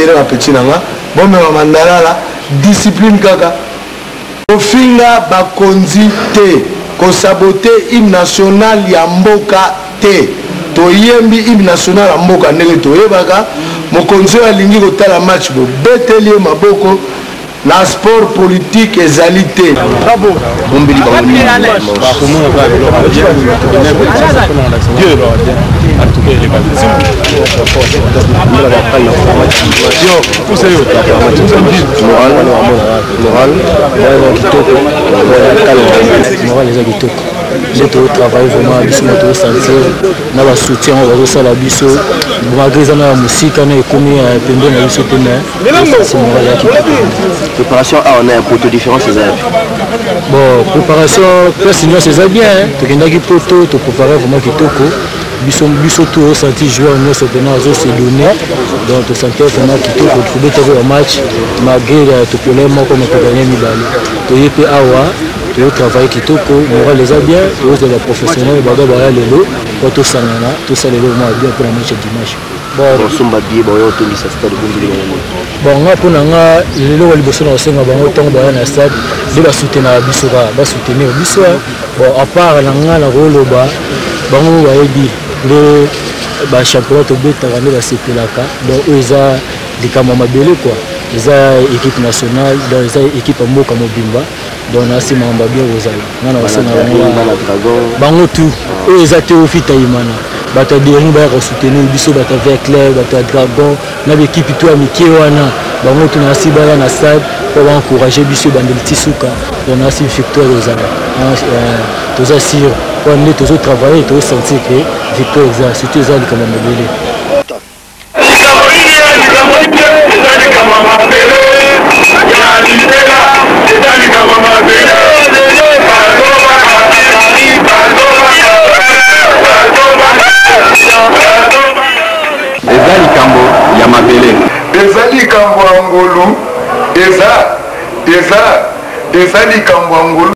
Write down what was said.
yere ka petit nanga bomema mandalala discipline kaka kofinga bakonzi te kosabote hymne national ya mboka te toyembi hymne national ya mboka ndenge toyebaka mokonzi alingi kotala match bo beteli maboko la sport politique ezali te bravo bombeli bangoni j'ai tout travaillé vraiment biso na tout sentir na ba soutien on va ça la biso malgré ça na musique na ekomi pembe na biso te c'est moral ya préparation on a un poteau différent c'est ça bon préparation place nous c'est bien to kendaki poto to préparer vraiment kitoko biso tout ressenti joueur nous c'est maintenant aux se donner donc to sentir vraiment kitoko trouver un match malgré to problème comme to gagner mibale to yepe awa tu travailles kitoko moral les a bien et de la professionnel baba ba lelo pour tout ça nana tout ça lelo moi bien pour le match dimanche bon somba bien bon yo to lisa stade bombili bon nga pour nga lelo wa liboso na senga bango tongo ba na stade de ba soutenir biso ba soutenir biso bon à part na nga la rolo ba bango ba yebi le ba championnat to beta ba ne ba sepelaka donc eza likama mabele quoi eza équipe nationale dans eza équipe mboka mobimba donc nasi mamba bien ozali ngana wasana bango tout eux eza te ofita imana bata deri ba soutenir biso bata avec clair bata dragon na l'équipe tout amitié wana bango tout nasi bala na stade pour encourager biso bandeli tisuka donc nasi victoire ozali toza sir pour nous tous travailler tous sentir que victoire eza surtout eza likama mabele ezali kambo ya mabele ezali kambo ya ngolu ezali kambo ya ngolu